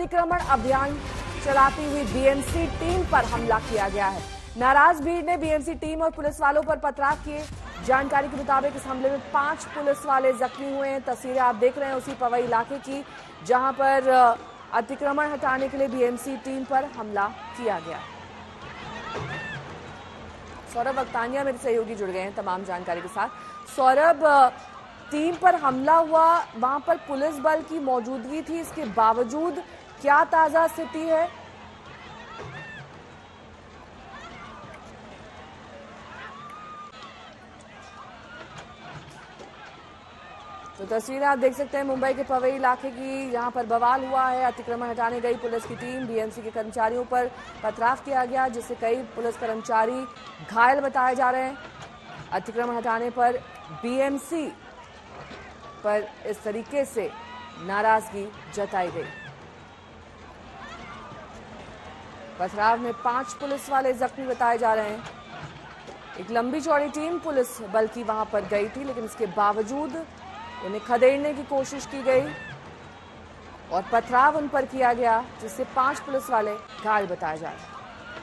अतिक्रमण अभियान चलाती हुई बीएमसी टीम पर हमला किया गया है। नाराज भीड़ ने बीएमसी टीम और पुलिस वालों पर पथराव किए। जानकारी के मुताबिक इस हमले में 5 पुलिस वाले जख्मी हुए हैं। तस्वीरें आप देख रहे हैं उसी पवई इलाके की, जहां पर अतिक्रमण हटाने के लिए बीएमसी टीम पर हमला किया गया। सौरभ वक्तानिया मेरे सहयोगी जुड़ गए हैं तमाम जानकारी के साथ। सौरभ, टीम पर हमला हुआ, वहां पर पुलिस बल की मौजूदगी थी, इसके बावजूद क्या ताजा स्थिति है? तो तस्वीरें आप देख सकते हैं मुंबई के पवई इलाके की, जहां पर बवाल हुआ है। अतिक्रमण हटाने गई पुलिस की टीम, बीएमसी के कर्मचारियों पर पथराव किया गया, जिससे कई पुलिस कर्मचारी घायल बताए जा रहे हैं। अतिक्रमण हटाने पर बीएमसी पर इस तरीके से नाराजगी जताई गई। पथराव में 5 पुलिस वाले जख्मी बताए जा रहे हैं। एक लंबी चौड़ी टीम पुलिस बल की वहां पर गई थी, लेकिन इसके बावजूद उन्हें खदेड़ने की कोशिश की गई और पथराव उन पर किया गया, जिससे 5 पुलिस वाले घायल बताए जा रहे हैं।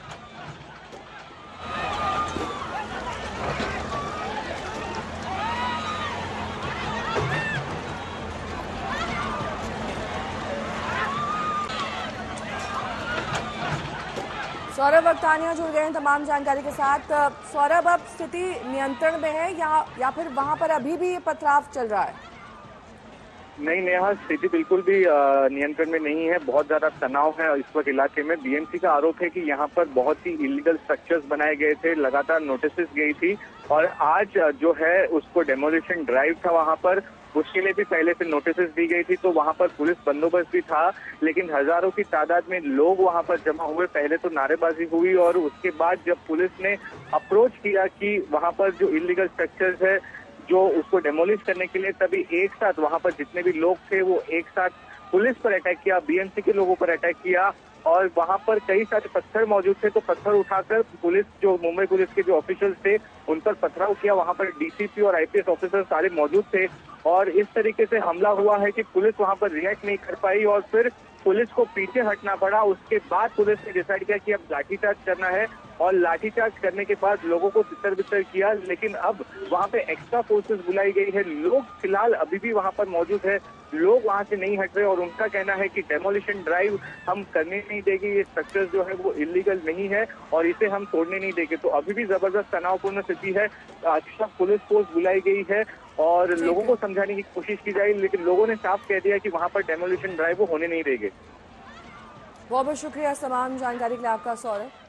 सौरभ वक्तानिया जुड़ गए हैं तमाम जानकारी के साथ। सौरभ, अब स्थिति नियंत्रण में है या फिर वहां पर अभी भी ये पथराव चल रहा है? नहीं नेहा, स्थिति बिल्कुल भी नियंत्रण में नहीं है। बहुत ज्यादा तनाव है इस वक्त इलाके में। बीएमसी का आरोप है कि यहाँ पर बहुत ही इलीगल स्ट्रक्चर्स बनाए गए थे, लगातार नोटिस गई थी और आज जो है उसको डेमोलिशन ड्राइव था वहाँ पर, उसके लिए भी पहले से नोटिस दी गई थी। तो वहाँ पर पुलिस बंदोबस्त भी था, लेकिन हजारों की तादाद में लोग वहाँ पर जमा हुए। पहले तो नारेबाजी हुई और उसके बाद जब पुलिस ने अप्रोच किया कि वहाँ पर जो इलीगल स्ट्रक्चर्स है जो उसको डेमोलिश करने के लिए, तभी एक साथ वहाँ पर जितने भी लोग थे वो एक साथ पुलिस पर अटैक किया, बीएमसी के लोगों पर अटैक किया और वहाँ पर कई सारे पत्थर मौजूद थे। तो पत्थर उठाकर पुलिस, जो मुंबई पुलिस के जो ऑफिशियल्स थे, उन पर पथराव किया। वहाँ पर डीसीपी और आईपीएस ऑफिसर सारे मौजूद थे और इस तरीके से हमला हुआ है कि पुलिस वहाँ पर रिएक्ट नहीं कर पाई और फिर पुलिस को पीछे हटना पड़ा। उसके बाद पुलिस ने डिसाइड किया कि अब लाठीचार्ज करना है और लाठीचार्ज करने के बाद लोगों को तितर बितर किया, लेकिन अब वहाँ पे एक्स्ट्रा फोर्सेस बुलाई गई है। लोग फिलहाल अभी भी वहाँ पर मौजूद है, लोग वहाँ से नहीं हट रहे और उनका कहना है कि डेमोलिशन ड्राइव हम करने नहीं देंगे, ये स्ट्रक्चर जो है वो इलीगल नहीं है और इसे हम तोड़ने नहीं देंगे। तो अभी भी जबरदस्त तनावपूर्ण स्थिति है। एक्स्ट्रा पुलिस फोर्स बुलाई गई है और लोगों को समझाने की कोशिश की जाए, लेकिन लोगों ने साफ कह दिया कि वहाँ पर डेमोलिशन ड्राइव वो होने नहीं देंगे। बहुत बहुत शुक्रिया तमाम जानकारी के लिए आपका, सौरभ।